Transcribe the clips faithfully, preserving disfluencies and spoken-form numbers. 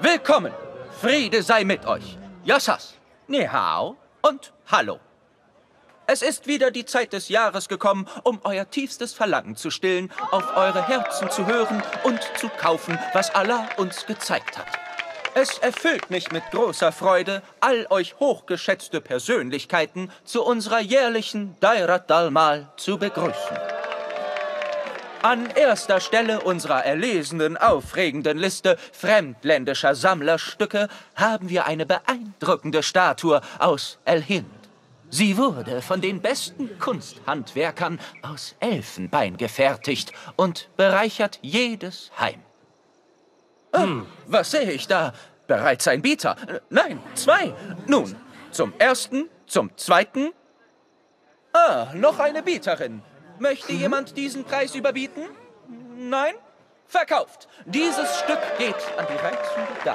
Willkommen! Friede sei mit euch! Yassas, Ni Hao und Hallo! Es ist wieder die Zeit des Jahres gekommen, um euer tiefstes Verlangen zu stillen, auf eure Herzen zu hören und zu kaufen, was Allah uns gezeigt hat. Es erfüllt mich mit großer Freude, all euch hochgeschätzte Persönlichkeiten zu unserer jährlichen Dairat Dal-Mal zu begrüßen. An erster Stelle unserer erlesenen, aufregenden Liste fremdländischer Sammlerstücke haben wir eine beeindruckende Statue aus El-Hind. Sie wurde von den besten Kunsthandwerkern aus Elfenbein gefertigt und bereichert jedes Heim. Oh, was sehe ich da? Bereits ein Bieter? Nein, zwei. Nun, zum ersten, zum zweiten. Ah, noch eine Bieterin. Möchte jemand diesen Preis überbieten? Nein? Verkauft. Dieses Stück geht an die reizende Dame.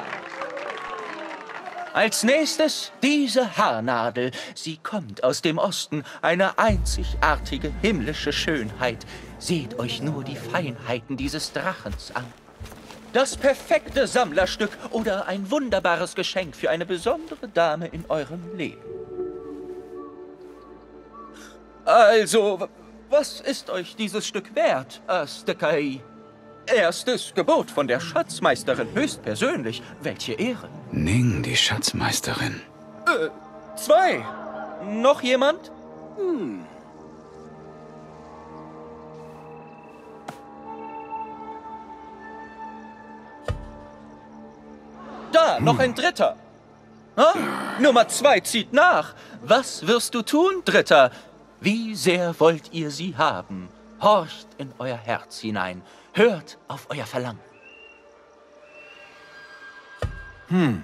Als nächstes diese Haarnadel. Sie kommt aus dem Osten, eine einzigartige himmlische Schönheit. Seht euch nur die Feinheiten dieses Drachens an. Das perfekte Sammlerstück oder ein wunderbares Geschenk für eine besondere Dame in eurem Leben. Also, was ist euch dieses Stück wert, Astekai? Erstes Gebot von der Schatzmeisterin höchstpersönlich. Welche Ehre. Ning, die Schatzmeisterin. Äh, zwei. Noch jemand? Hm. Da, noch ein Dritter. Ah, Nummer zwei zieht nach. Was wirst du tun, Dritter? Wie sehr wollt ihr sie haben? Horcht in euer Herz hinein. Hört auf euer Verlangen. Hm.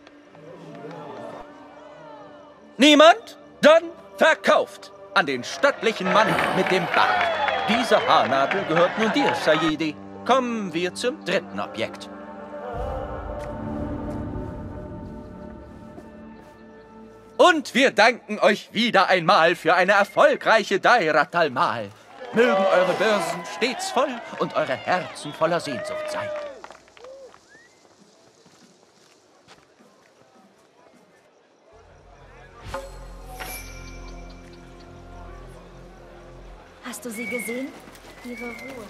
Niemand? Dann verkauft. An den stattlichen Mann mit dem Bart. Diese Haarnadel gehört nun dir, Sayidi. Kommen wir zum dritten Objekt. Und wir danken euch wieder einmal für eine erfolgreiche Dairat Dal-Mal. Mögen eure Börsen stets voll und eure Herzen voller Sehnsucht sein. Hast du sie gesehen? Ihre Ruhe.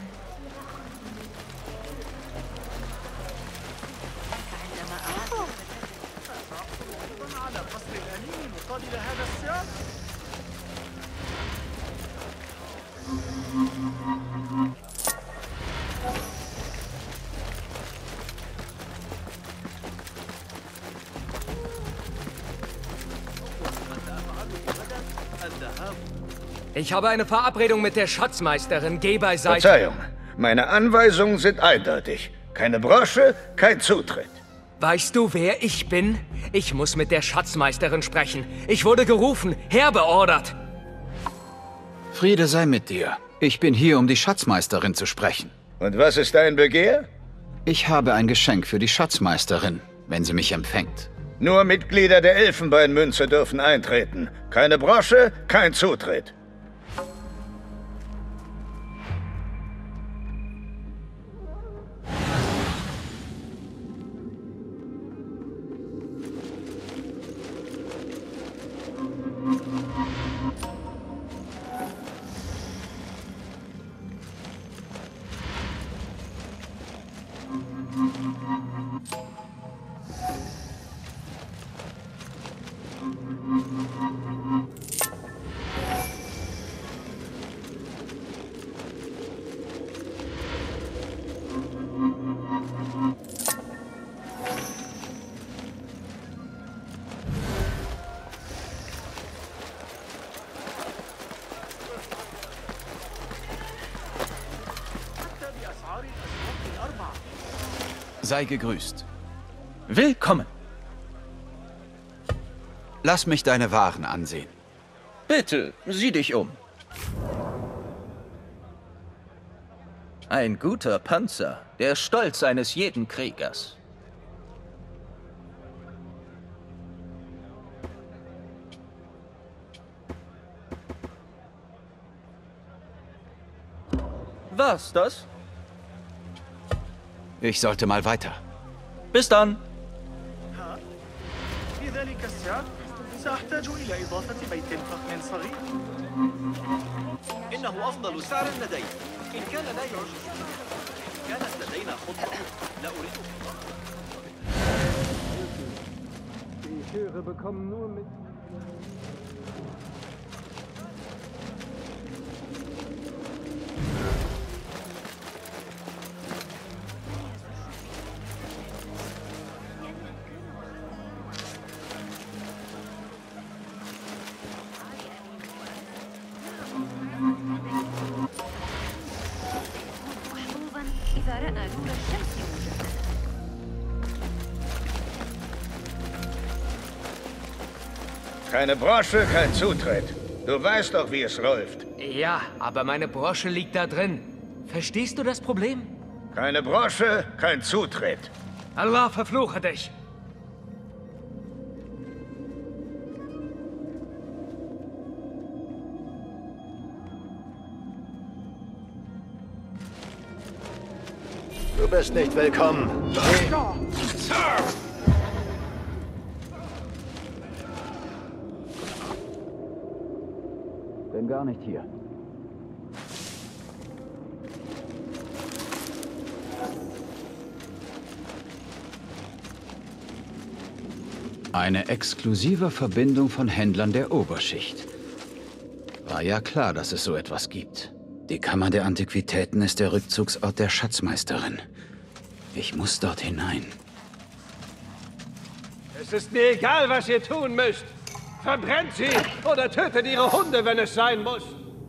Ich habe eine Verabredung mit der Schatzmeisterin. Geh beiseite. Verzeihung, meine Anweisungen sind eindeutig. Keine Brosche, kein Zutritt. Weißt du, wer ich bin? Ich muss mit der Schatzmeisterin sprechen. Ich wurde gerufen, herbeordert. Friede sei mit dir. Ich bin hier, um die Schatzmeisterin zu sprechen. Und was ist dein Begehr? Ich habe ein Geschenk für die Schatzmeisterin, wenn sie mich empfängt. Nur Mitglieder der Elfenbeinmünze dürfen eintreten. Keine Brosche, kein Zutritt. Sei gegrüßt. Willkommen. Lass mich deine Waren ansehen. Bitte, sieh dich um. Ein guter Panzer, der Stolz eines jeden Kriegers. War's das? Ich sollte mal weiter. Bis dann. ذلك السعر سأحتاج إلى إضافة بيت فخم صغير. إنه أفضل سعر لدي. إن كان لا يعجبك كانت لدينا خطة لا أريد. Ich höre, bekommen nur mit... إذا رأى نور الشمس موجبا. Keine Brosche, kein Zutritt. Du weißt doch, wie es läuft. Ja, aber meine Brosche liegt da drin. Verstehst du das Problem? Keine Brosche, kein Zutritt. Allah verfluche dich! Du bist nicht willkommen. Bin gar nicht hier. Eine exklusive Verbindung von Händlern der Oberschicht. War ja klar, dass es so etwas gibt. Die Kammer der Antiquitäten ist der Rückzugsort der Schatzmeisterin. Ich muss dort hinein. Es ist mir egal, was ihr tun müsst. Verbrennt sie oder tötet ihre Hunde, wenn es sein muss.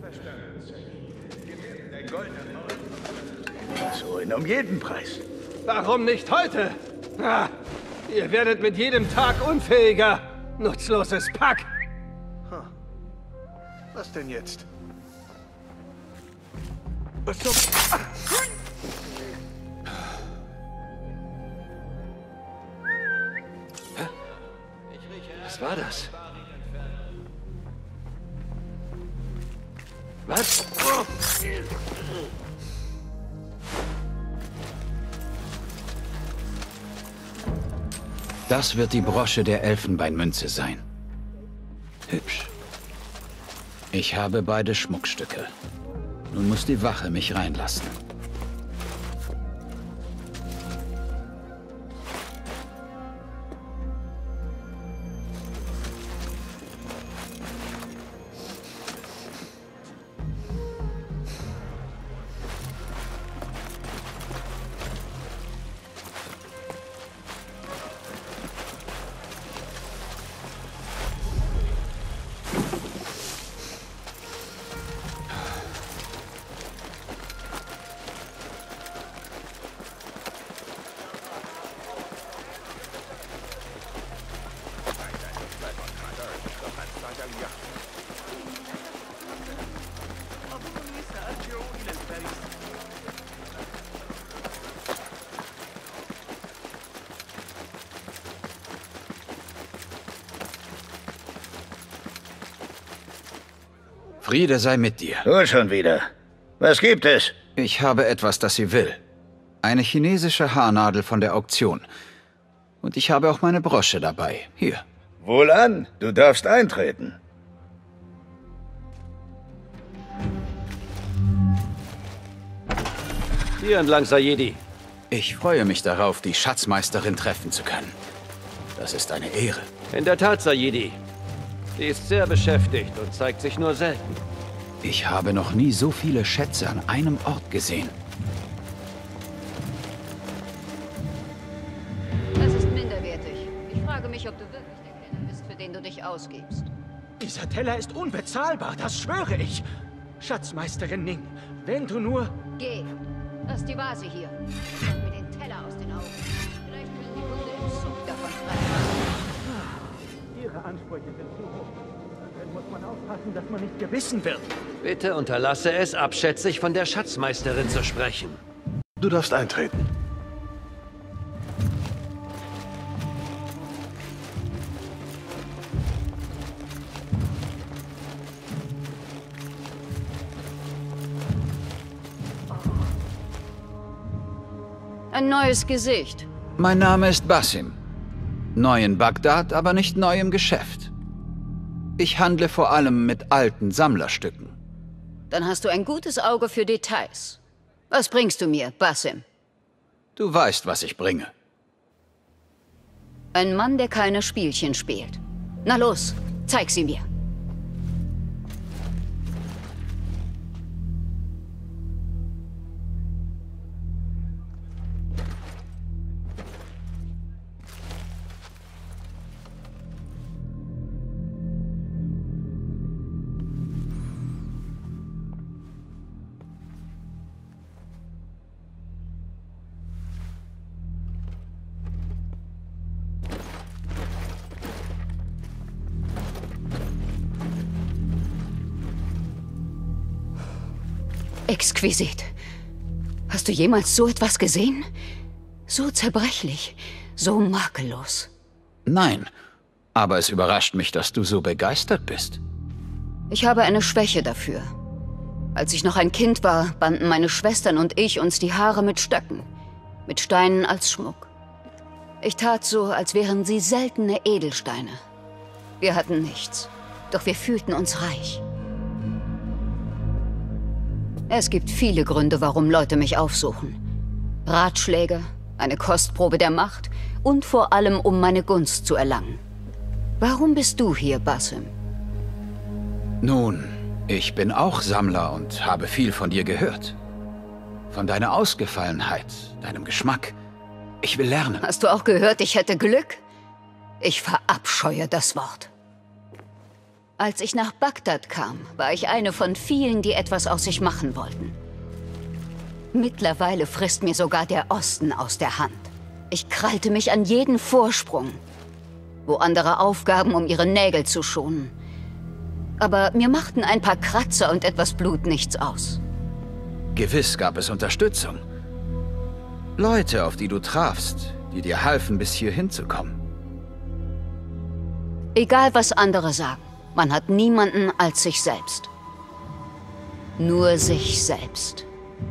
So, in um jeden Preis. Warum nicht heute? Ah, ihr werdet mit jedem Tag unfähiger. Nutzloses Pack. Was denn jetzt? Was so? Was war das? Was? Das wird die Brosche der Elfenbeinmünze sein. Hübsch. Ich habe beide Schmuckstücke. Nun muss die Wache mich reinlassen. Friede sei mit dir. Du schon wieder. Was gibt es? Ich habe etwas, das sie will. Eine chinesische Haarnadel von der Auktion. Und ich habe auch meine Brosche dabei. Hier. Wohlan, du darfst eintreten. Hier entlang, Sayedi. Ich freue mich darauf, die Schatzmeisterin treffen zu können. Das ist eine Ehre. In der Tat, Sayedi. Sie ist sehr beschäftigt und zeigt sich nur selten. Ich habe noch nie so viele Schätze an einem Ort gesehen. Das ist minderwertig. Ich frage mich, ob du wirklich der Kenner bist, für den du dich ausgibst. Dieser Teller ist unbezahlbar, das schwöre ich. Schatzmeisterin Ning, wenn du nur... Geh. Lass die Vase hier. Schau mir den Teller aus den Augen. Vielleicht können die Hunde im Zug davon frei. Ihre Ansprüche sind zu hoch. Dann muss man aufpassen, dass man nicht gebissen wird. Bitte unterlasse es, abschätzig von der Schatzmeisterin zu sprechen. Du darfst eintreten. Ein neues Gesicht. Mein Name ist Basim. Neu in Bagdad, aber nicht neu im Geschäft. Ich handle vor allem mit alten Sammlerstücken. Dann hast du ein gutes Auge für Details. Was bringst du mir, Basim? Du weißt, was ich bringe. Ein Mann, der keine Spielchen spielt. Na los, zeig sie mir. Exquisit. Hast du jemals so etwas gesehen? So zerbrechlich, so makellos. Nein, aber es überrascht mich, dass du so begeistert bist. Ich habe eine Schwäche dafür. Als ich noch ein Kind war, banden meine Schwestern und ich uns die Haare mit Stöcken, mit Steinen als Schmuck. Ich tat so, als wären sie seltene Edelsteine. Wir hatten nichts, doch wir fühlten uns reich. Es gibt viele Gründe, warum Leute mich aufsuchen. Ratschläge, eine Kostprobe der Macht und vor allem, um meine Gunst zu erlangen. Warum bist du hier, Basim? Nun, ich bin auch Sammler und habe viel von dir gehört. Von deiner Ausgefallenheit, deinem Geschmack. Ich will lernen. Hast du auch gehört, ich hätte Glück? Ich verabscheue das Wort. Als ich nach Bagdad kam, war ich eine von vielen, die etwas aus sich machen wollten. Mittlerweile frisst mir sogar der Osten aus der Hand. Ich krallte mich an jeden Vorsprung, wo andere aufgaben, um ihre Nägel zu schonen. Aber mir machten ein paar Kratzer und etwas Blut nichts aus. Gewiss gab es Unterstützung. Leute, auf die du trafst, die dir halfen, bis hierhin zu kommen. Egal, was andere sagen. Man hat niemanden als sich selbst. Nur sich selbst.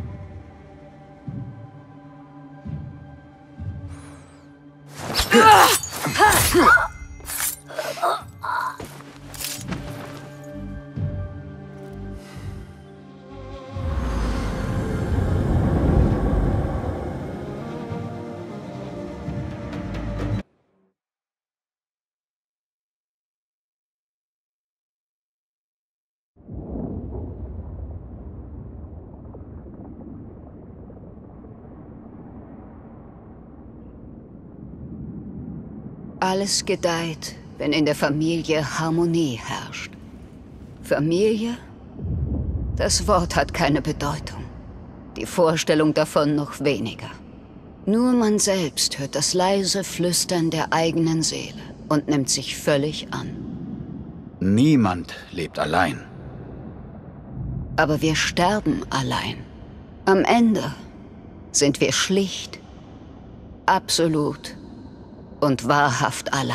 Alles gedeiht, wenn in der Familie Harmonie herrscht. Familie? Das Wort hat keine Bedeutung. Die Vorstellung davon noch weniger. Nur man selbst hört das leise Flüstern der eigenen Seele und nimmt sich völlig an. Niemand lebt allein. Aber wir sterben allein. Am Ende sind wir schlicht, absolut und wahrhaft allein.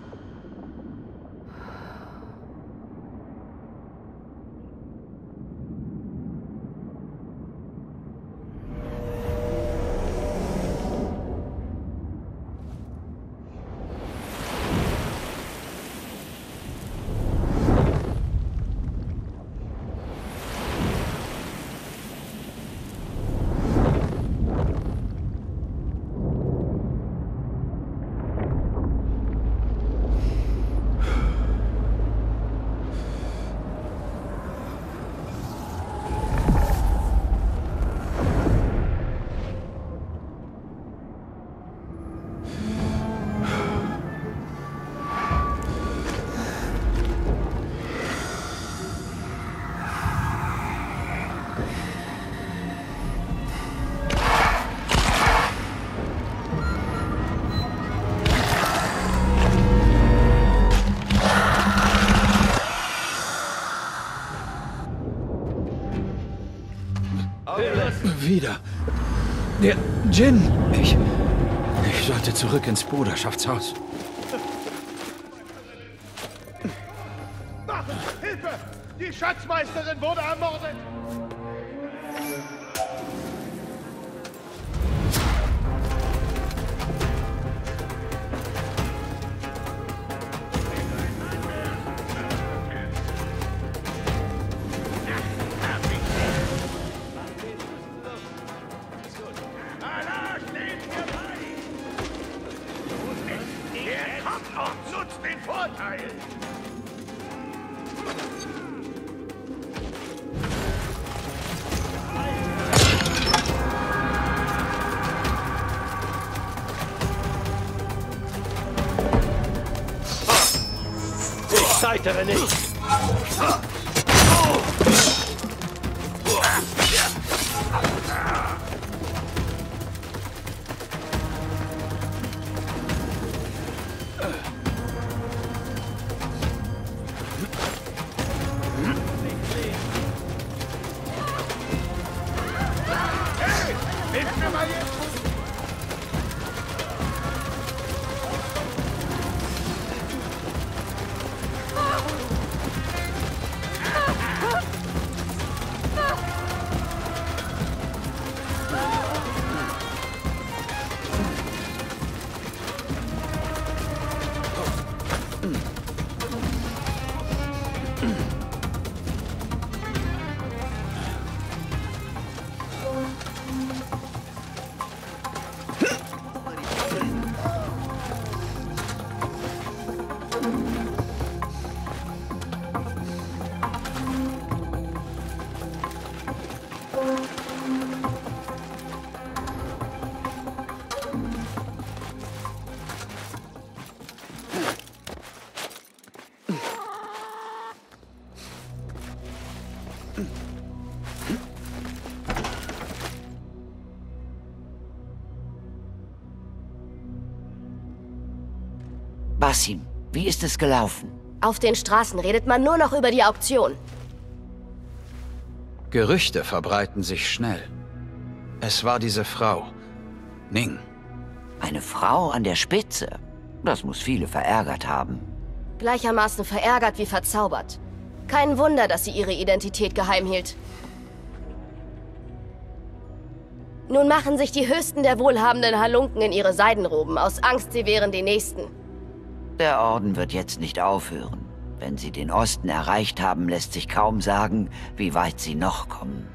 Wieder. Der Djinn. Ich... Ich sollte zurück ins Bruderschaftshaus. Hilfe! Die Schatzmeisterin wurde ermordet! Nutzt den Vorteil! Ich scheitere nicht! Basim, wie ist es gelaufen? Auf den Straßen redet man nur noch über die Auktion. Gerüchte verbreiten sich schnell. Es war diese Frau, Ning. Eine Frau an der Spitze? Das muss viele verärgert haben. Gleichermaßen verärgert wie verzaubert. Kein Wunder, dass sie ihre Identität geheim hielt. Nun machen sich die Höchsten der wohlhabenden Halunken in ihre Seidenroben, aus Angst, sie wären die Nächsten. Der Orden wird jetzt nicht aufhören. Wenn sie den Osten erreicht haben, lässt sich kaum sagen, wie weit sie noch kommen.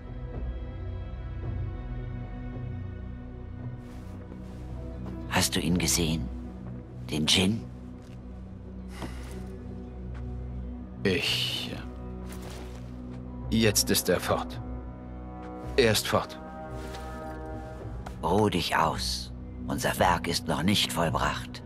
Hast du ihn gesehen? Den Djinn? Ich... Jetzt ist er fort. Er ist fort. Ruh dich aus. Unser Werk ist noch nicht vollbracht.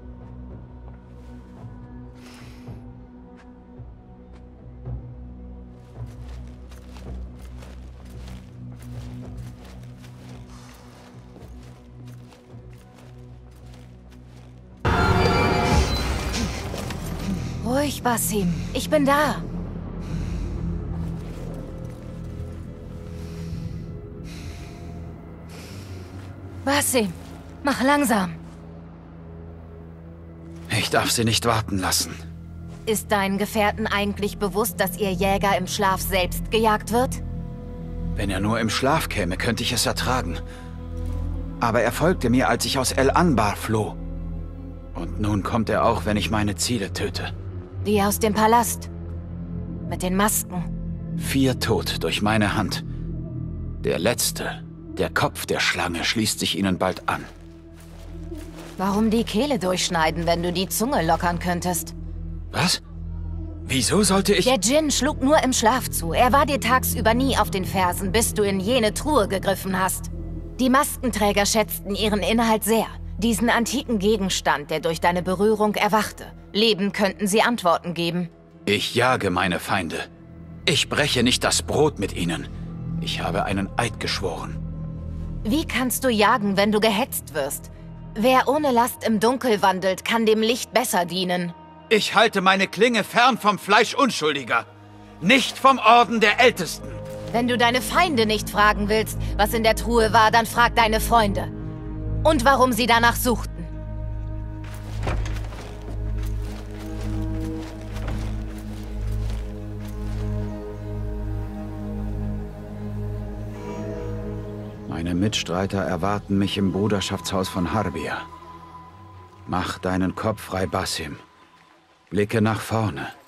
Ruhig, Basim. Ich bin da. Basim, mach langsam. Ich darf sie nicht warten lassen. Ist deinen Gefährten eigentlich bewusst, dass ihr Jäger im Schlaf selbst gejagt wird? Wenn er nur im Schlaf käme, könnte ich es ertragen. Aber er folgte mir, als ich aus El Anbar floh. Und nun kommt er auch, wenn ich meine Ziele töte. Die aus dem Palast. Mit den Masken. Vier tot durch meine Hand. Der letzte, der Kopf der Schlange, schließt sich ihnen bald an. Warum die Kehle durchschneiden, wenn du die Zunge lockern könntest? Was? Wieso sollte ich... Der Djinn schlug nur im Schlaf zu. Er war dir tagsüber nie auf den Fersen, bis du in jene Truhe gegriffen hast. Die Maskenträger schätzten ihren Inhalt sehr. Diesen antiken Gegenstand, der durch deine Berührung erwachte. Leben könnten sie Antworten geben. Ich jage meine Feinde. Ich breche nicht das Brot mit ihnen. Ich habe einen Eid geschworen. Wie kannst du jagen, wenn du gehetzt wirst? Wer ohne Last im Dunkel wandelt, kann dem Licht besser dienen. Ich halte meine Klinge fern vom Fleisch Unschuldiger. Nicht vom Orden der Ältesten. Wenn du deine Feinde nicht fragen willst, was in der Truhe war, dann frag deine Freunde. Und warum sie danach suchten. Meine Mitstreiter erwarten mich im Bruderschaftshaus von Harbia. Mach deinen Kopf frei, Basim. Blicke nach vorne.